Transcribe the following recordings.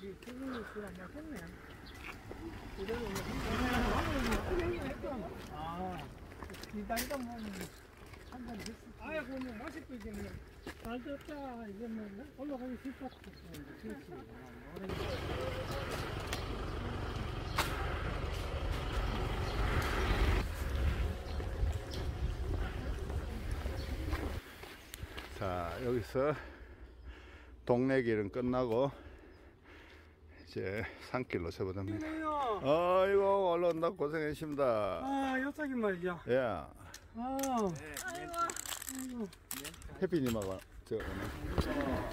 아야 그러면 맛있고 이제 잘 됐다 이제 뭐 올라가기 쉽다. 자, 여기서 동네 길은 끝나고 이제 산길로 접어듭니다. 아이고, 올라온다 고생하십니다. 아, 여기까지 말이죠. 예. 아, 아이고. 해피님하고 저 오늘.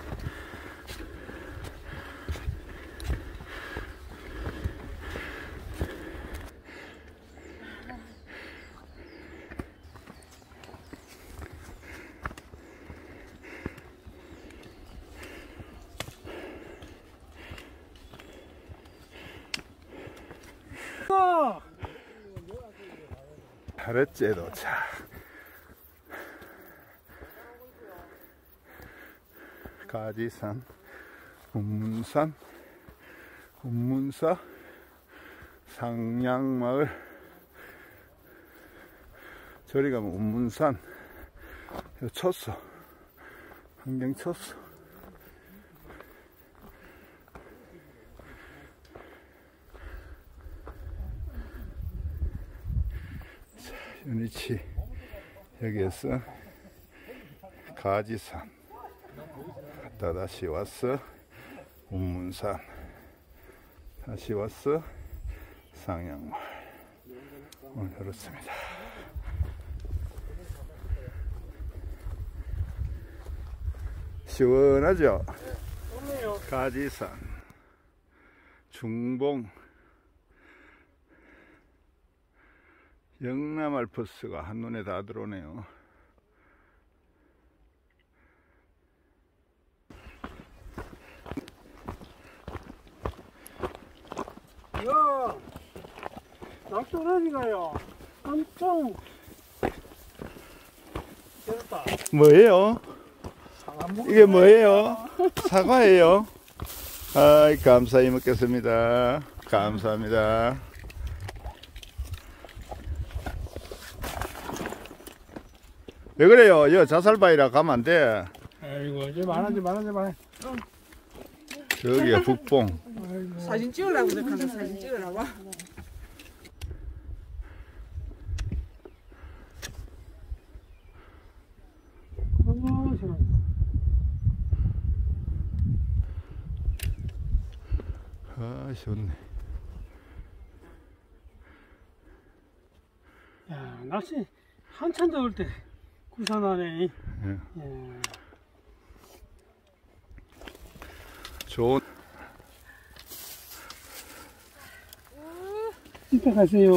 하렛째 도착. 가지산, 운문산, 운문사, 상양마을. 저리 가면 운문산. 쳤어. 환경 쳤어. 윤희치 여기에서 가지산 갔다 다시 왔어. 운문산 다시 왔어. 상양마을. 오늘 그렇습니다. 시원하죠? 가지산 중봉 영남 알프스가 한눈에 다 들어오네요. 야, 낙도라니까요. 엄청 됐다. 뭐예요? 이게 뭐예요? 사과예요. 아이, 감사히 먹겠습니다. 감사합니다. 왜 그래요? 여 자살바위라 가면 안 돼. 아이고, 이제 많아지. 저기가 북봉. 사진 찍으려고 생각한다. 사진 찍으라고. 아, 좋네. 야, 낚시 한참 더울 때 구산하네. 예. 예. 좋은. 이따 가세요.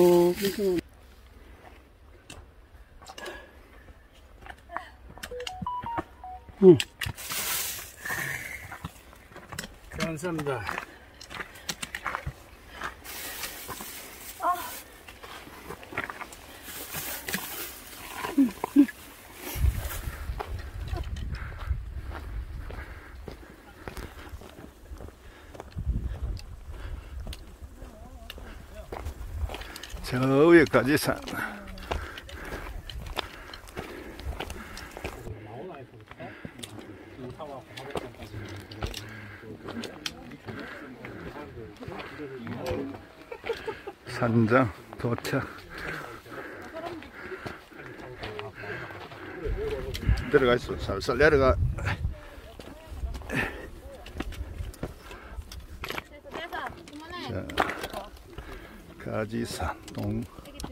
응. 감사합니다. 저 위에까지 산. 산장 도착. 내려가 있어. 살살 내려가. 자, 가지산 동.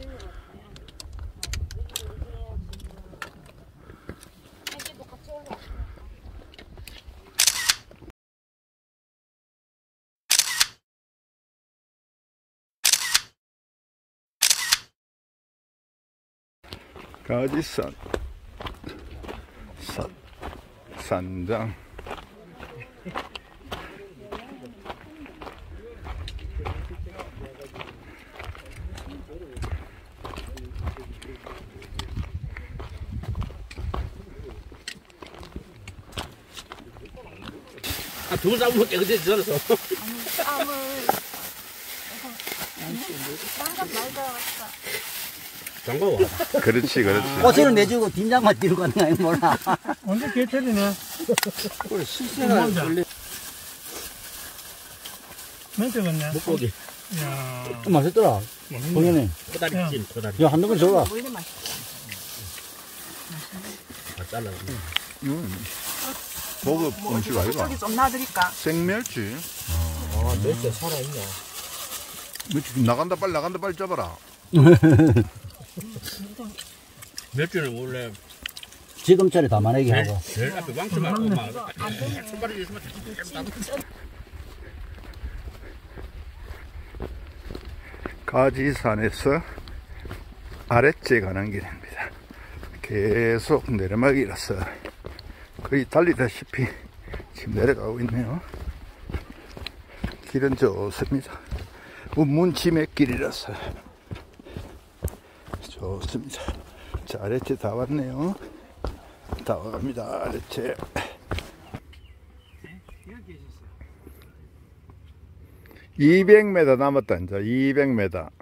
가지산 산장. 두 쌍문 깨끗이 썰어서. 땀을 딴건 말다 왔다. 장바와. 그렇지, 그렇지. 꽃을 내주고 뒷장만 뒤로 가는 거 아니야, 몰라. 언제 개털이네. 그래, 실생활 맞아. 원래 멘트 같네. 목고기. 야, 맛있더라. 동현이. 코다리찜, 코다리. 야, 한 덩이 줘라. 뭐 이래 맛있어. 다 잘라. 고급 음식 아이가? 저기 좀 놔드릴까? 생멸치. 아, 멸치 살아있냐. 나간다, 빨리 잡아라. 멸치는 원래 지금짜리 담아내기 하고. 제일 앞에 왕초만 하고 막 손발이 있으면 가지산에서 아랫제 가는 길입니다. 계속 내리막이라서 거의 달리다시피 지금 내려가고 있네요. 길은 좋습니다. 운문지맥길이라서 좋습니다. 자, 아랫제 다 왔네요. 다 와갑니다. 아랫제. 여기 있었어요. 200m 남았다. 이제 200m.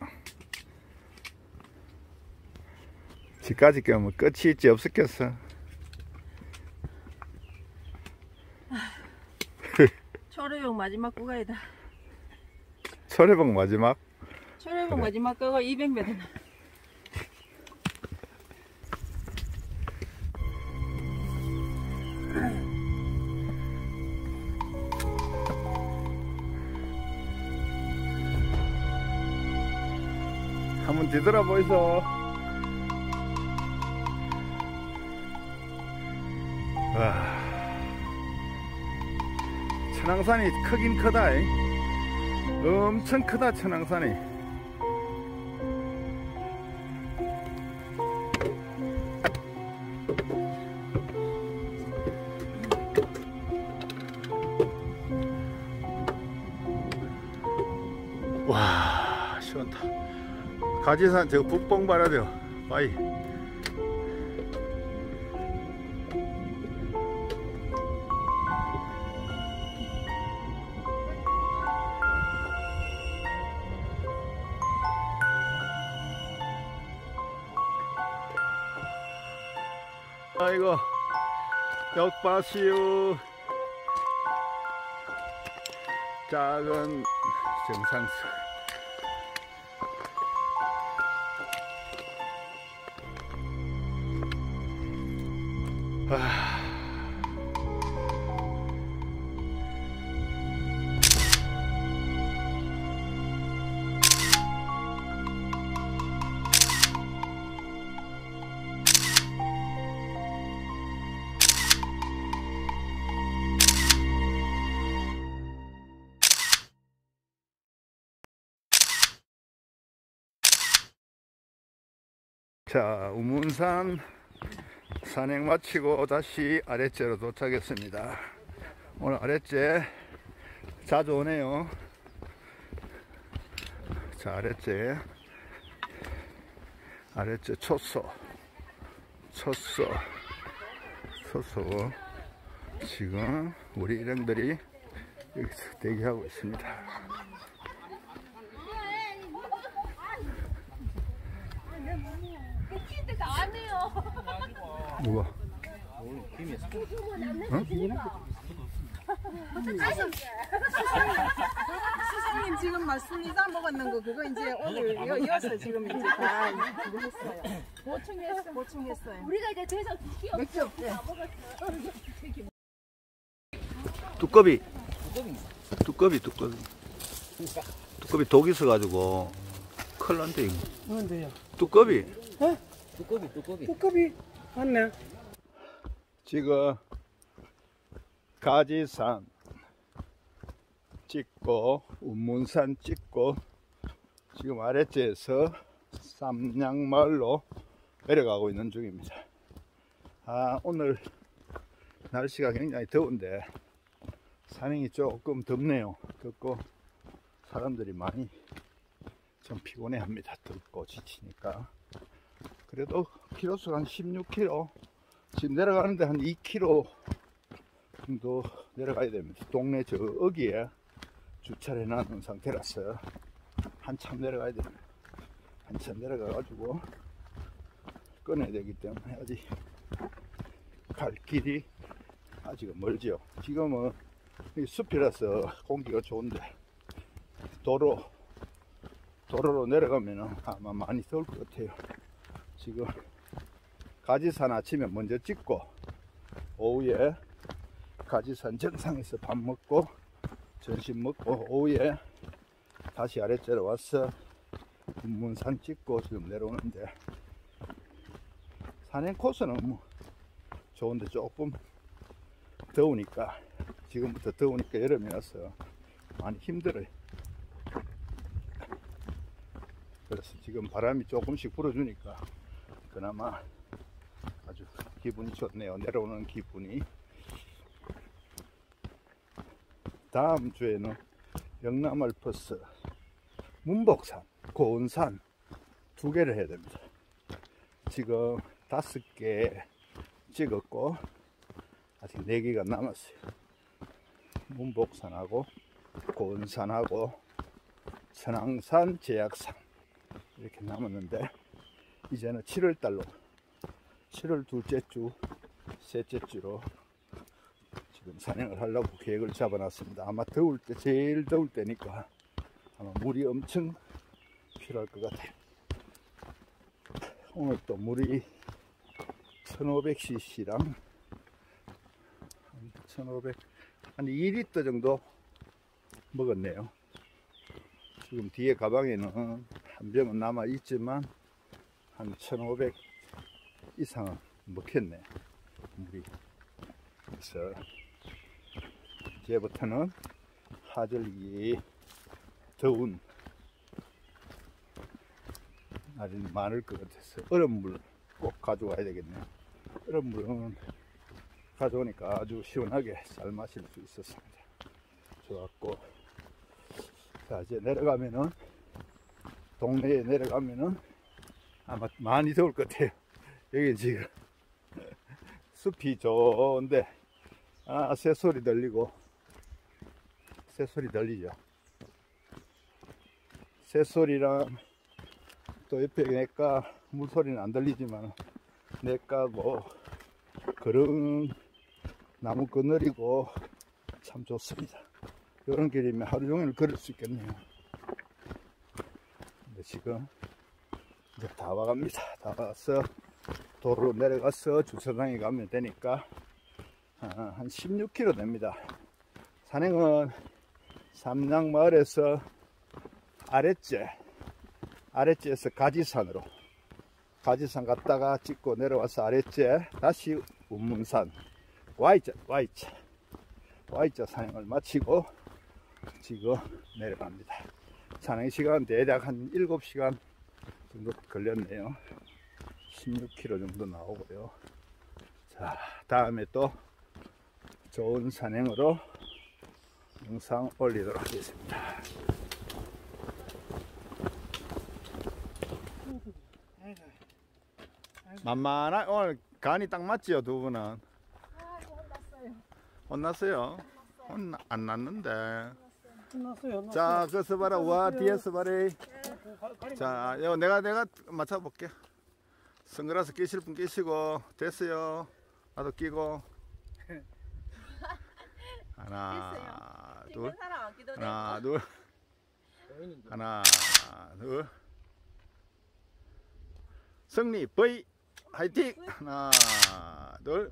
집까지 가면 끝이 있지 없었겠어. 초래봉 마지막 구간이다. 철회봉 마지막. 초래봉 그래. 마지막 구간 200m. 한번 뒤돌아보이소. 와, 천왕산이 크긴 크다. 엄청 크다, 천왕산이. 와, 시원하다. 가지산 저 북봉 봐라 돼. 바이. 아이고, 역바시우. 작은 정상수. 자, 우문산 산행 마치고 다시 아랫제로 도착했습니다. 오늘 아랫제 자주 오네요. 자, 아랫제 초소 지금 우리 일행들이 여기서 대기하고 있습니다. 누가? 선생님 지금 막 순리자 먹었는 거 그거 이제 오늘 이어서 지금 이제 다 그거 했어요. 보충했어요. 우리가 이제 더 이상 맥주 없대. 두꺼비 독 있어가지고 큰일 난데 이거. 뭔데요? 두꺼비. 뚜껑이 맞네. 지금 가지산 찍고 운문산 찍고 지금 아랫제에서 삼양마을로 내려가고 있는 중입니다. 오늘 날씨가 굉장히 더운데 산행이 조금 덥네요. 덥고 사람들이 많이 좀 피곤해 합니다. 덥고 지치니까. 그래도 키로수가 한 16km, 지금 내려가는데 한 2km 정도 내려가야 됩니다. 동네 저 어기에 주차를 해놨는 상태라서 한참 내려가야 됩니다. 한참 내려가가지고 꺼내야 되기 때문에 아직 갈 길이 아직은 멀지요. 지금은 숲이라서 공기가 좋은데 도로로 내려가면 아마 많이 더울 것 같아요. 지금 가지산 아침에 먼저 찍고 오후에 가지산 정상에서 밥 먹고 점심 먹고 오후에 다시 아래째로 와서 문산 찍고 지금 내려오는데, 산행 코스는 뭐 좋은데 조금 더우니까, 지금부터 더우니까 여름이라서 많이 힘들어요. 그래서 지금 바람이 조금씩 불어주니까 그나마 아주 기분이 좋네요. 내려오는 기분이. 다음 주에는 영남 알프스, 문복산, 고은산 2개를 해야 됩니다. 지금 5개 찍었고 아직 4개가 남았어요. 문복산하고 고은산하고 천왕산, 제약산 이렇게 남았는데, 이제는 7월달로 7월 둘째 주, 셋째 주로 지금 산행을 하려고 계획을 잡아놨습니다. 아마 더울 때, 제일 더울 때니까 아마 물이 엄청 필요할 것 같아요. 오늘 또 물이 1500cc랑 1500, 한 2리터 정도 먹었네요. 지금 뒤에 가방에는 한 병은 남아 있지만 한 1500 이상은 먹혔네, 물이. 그래서 이제부터는 하절기 더운 날이 많을 것 같아서 얼음물 꼭 가져와야 되겠네요. 얼음물은 가져오니까 아주 시원하게 잘 마실 수 있었습니다. 좋았고, 자 이제 내려가면은, 동네에 내려가면은 아마 많이 더울 것 같아요. 여기 지금 숲이 좋은데 새소리 들리고, 새소리 들리죠. 새소리랑 또 옆에 냇가 물소리는 안 들리지만 냇가고 그런 나무 그늘이고 참 좋습니다. 이런 길이면 하루 종일 걸을 수 있겠네요. 근데 지금 이제 다 와갑니다. 다 와서 도로로 내려가서 주차장에 가면 되니까 한 16km 됩니다. 산행은 삼양마을에서 아랫째에서 가지산으로, 가지산 갔다가 찍고 내려와서 아랫째 다시 운문산 Y자 산행을 마치고 지금 내려갑니다. 산행 시간 대략 한 7시간 정도 걸렸네요. 16km 정도 나오고요. 자, 다음에 또 좋은 산행으로 영상 올리도록 하겠습니다. 만만한, 오늘 간이 딱 맞지요, 두 분은? 아, 혼났어요. 혼났어요? 안 났는데. 끝났어요. 자, 그서 봐라. 와, 뒤에서 봐라. 자, 요 내가 맞춰볼게. 선글라스 끼실 분 끼시고. 됐어요. 나도 끼고. 하나, 둘. 하나, 둘. 하나, 둘. 승리, V. 화이팅! 하나, 둘.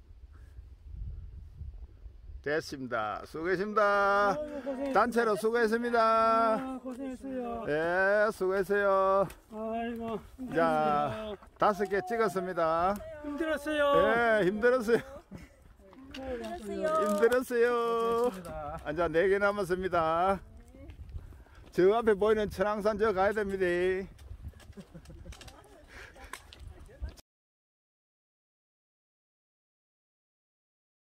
됐습니다. 수고했습니다. 단체로 수고했습니다. 아, 고생했어요. 예, 수고했어요. 아이고. 자, 5개 찍었습니다. 힘들었어요. 예, 힘들었어요. 힘들었어요. 힘들었어요. 자, 4개 남았습니다. 저 앞에 보이는 천왕산 저 가야 됩니다.